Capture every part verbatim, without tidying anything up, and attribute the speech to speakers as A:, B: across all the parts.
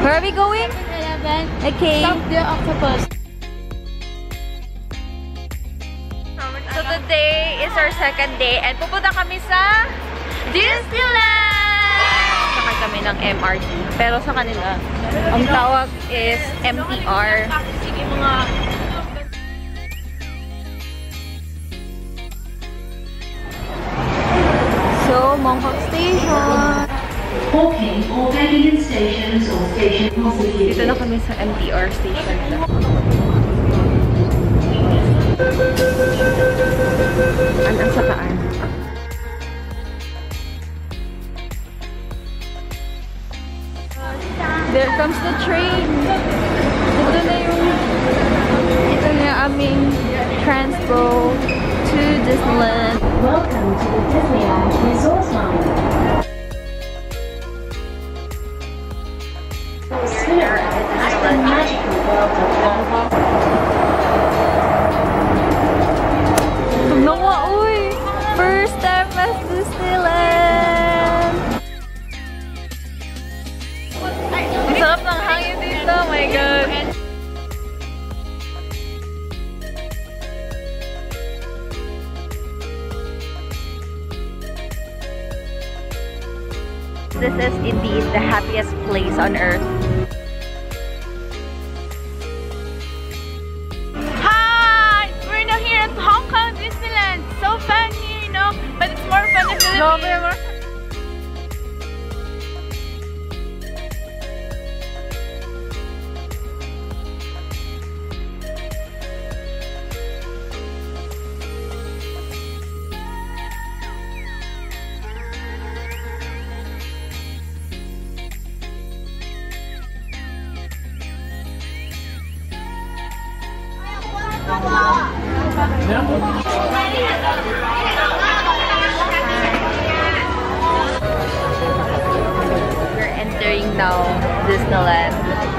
A: Where are we going?
B: eleven.
A: Okay.
B: Stop the octopus.
A: So today is our second day and pupunta kami sa Disneyland! Sakay kami ng M R T. Pero sa kanila, ang tawag is M T R. So, Mongkok Station.
C: Walking or bedding in stations or station possibly.
A: Dito na kami sa M T R station. Ang sakaan. There comes the train. Ito na yung ito na yung aming transpo to Disneyland.
C: Welcome to the Disneyland Resort Line. Spirit is the magical world of Bangkok.
A: Nawa, uy! First time at Disneyland! Ang sarap ng hangin dito, oh my god! This is indeed the happiest place on earth. Hi! We're now here at Hong Kong Disneyland. So fun here, you know, but it's more fun in the Philippines. We're entering now Disneyland.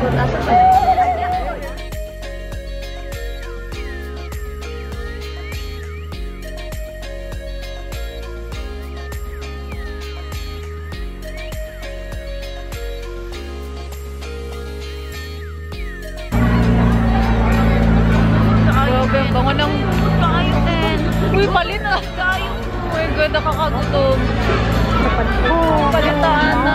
A: Bango ng kayo din. Uy, palit na kayo. Oh my god, nakakagutom. Oh, palitaan na.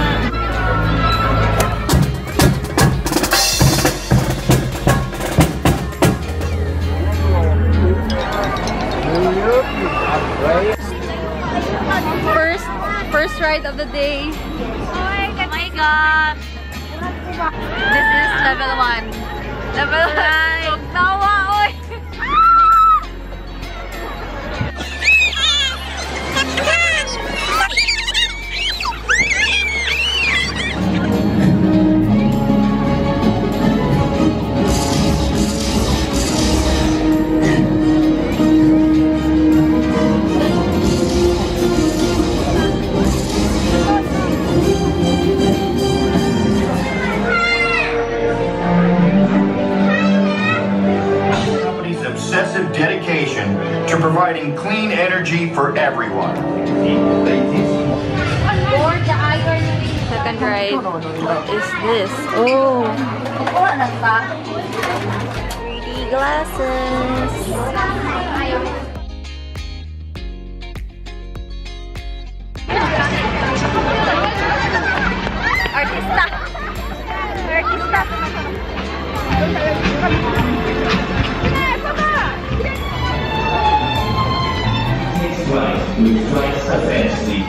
A: First, first ride of the day. Oh my god. This is level one. Level one. Tawa, oy.
D: Dedication to providing clean energy for everyone.
A: Second ride. What is this? Oh! three D glasses. Artista! Artista!
E: Right, with right fancy.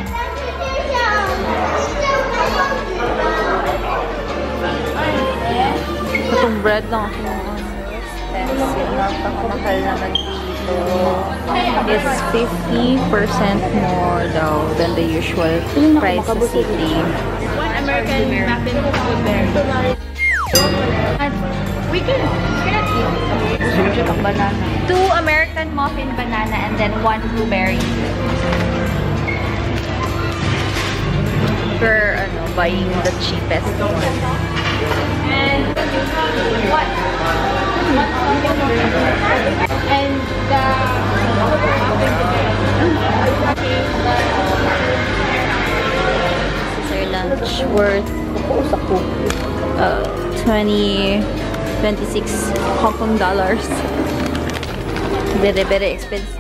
A: Itong bread lang ako expensive na pangmahal naman dito is fifty percent more daw than the usual price sa city.
B: One American muffin blueberry. We can, we cannot eat banana.
A: Two American muffin banana and then one blueberry. For ano, buying the cheapest one.
B: And what? And the
A: This is our lunch worth uh, twenty, twenty-six Hong Kong dollars. Very, very expensive.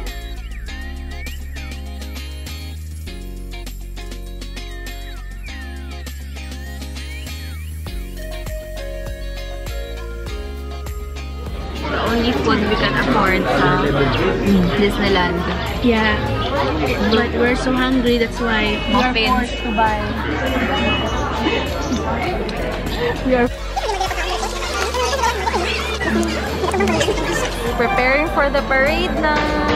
A: The only food we can afford sa Disneyland.
B: Yeah. But we're so hungry, that's why we are
A: Muffins.
B: forced to buy. We are
A: Preparing for the parade na.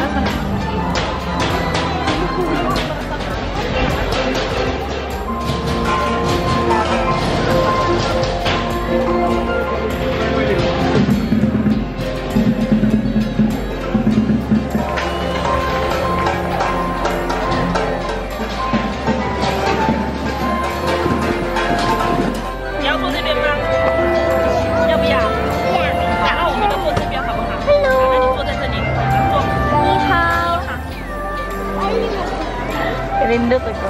A: Rindot ako.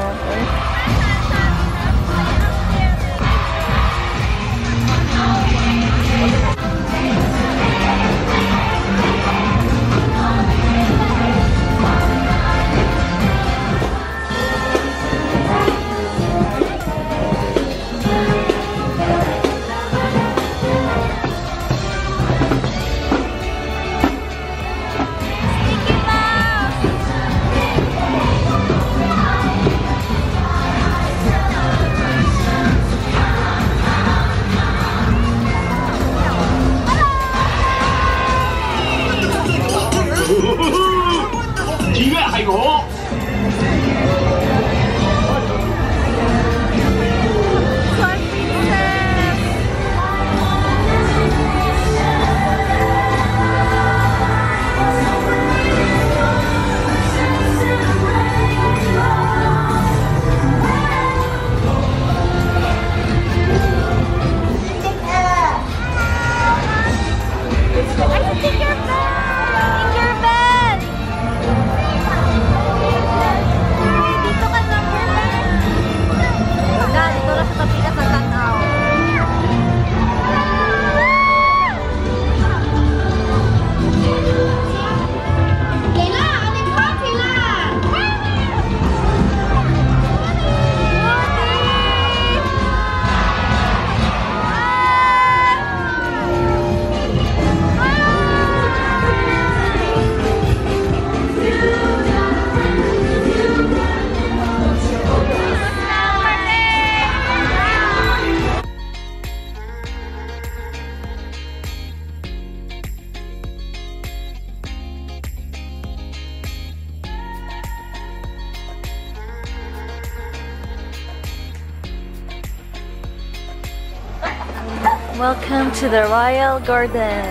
A: Welcome to the Royal Garden.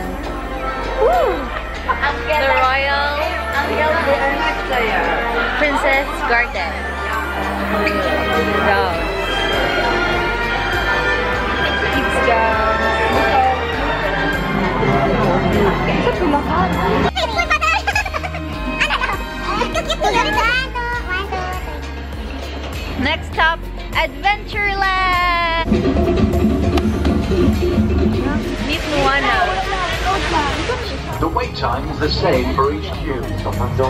A: Woo! The Royal Princess Garden. Down. Keeps down. Next stop, Adventureland. Meet Moana.
F: The wait time is the same for each queue.
G: Uh,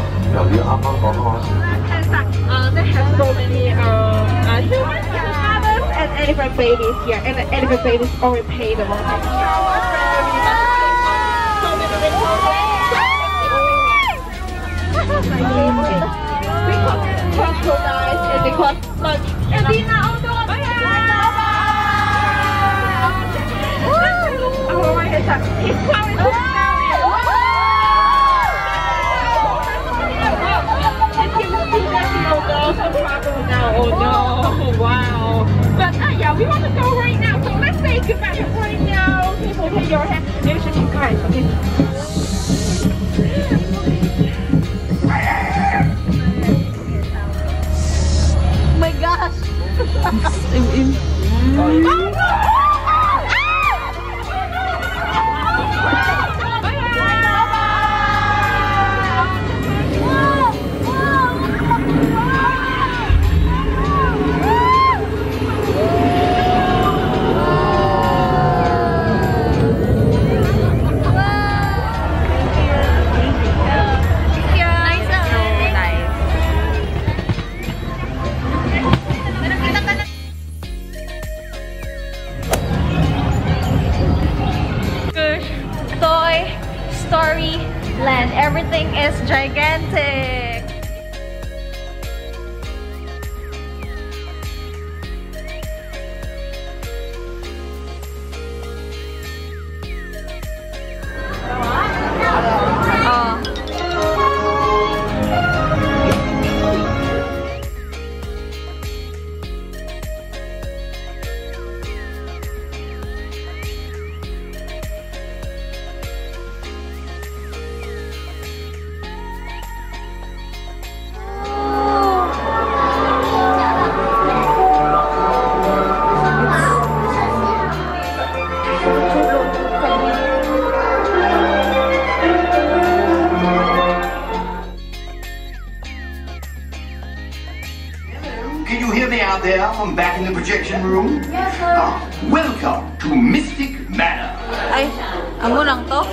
G: they have so many um, uh, humans, mothers, and elephant babies here. And the elephant babies already paid the money. Because crocodiles and because much. And we now don't. Oh my God! He's coming to now. Oh no! Wow! But uh, yeah, we want to go right now. So let's say goodbye right now. People, take your hand. Maybe you should guys. Okay.
A: Oh my gosh! everything is gigantic.
D: Can you hear me out there? I'm back in the projection room. Yes, sir. Ah, welcome to Mystic Manor.
A: Ay, amo lang to?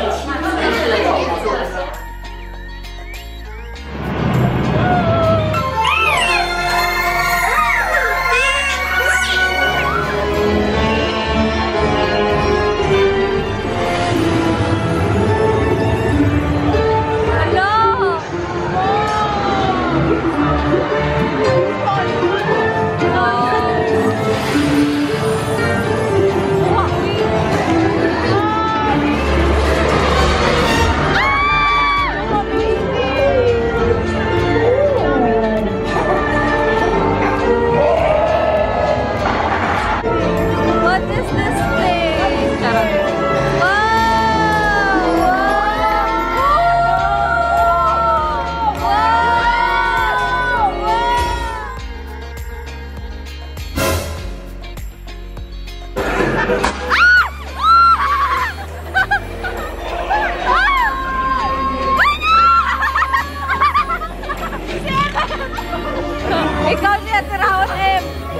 G: Ikaw siya, Tiraon M.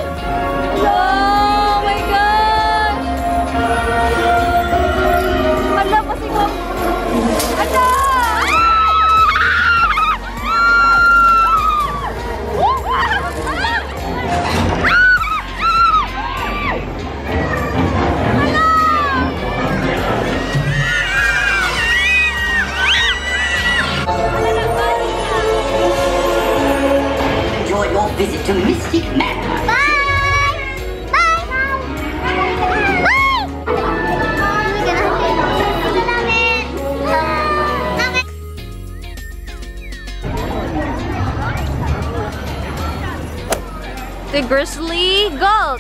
G: Oh my God! Hala, pasingam. Hala!
H: Enjoy your visit to Mystic Manor.
I: Bye! Bye! Bye!
A: The Grizzly Gulch.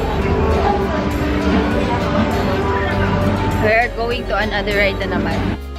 A: We're going to another ride na naman.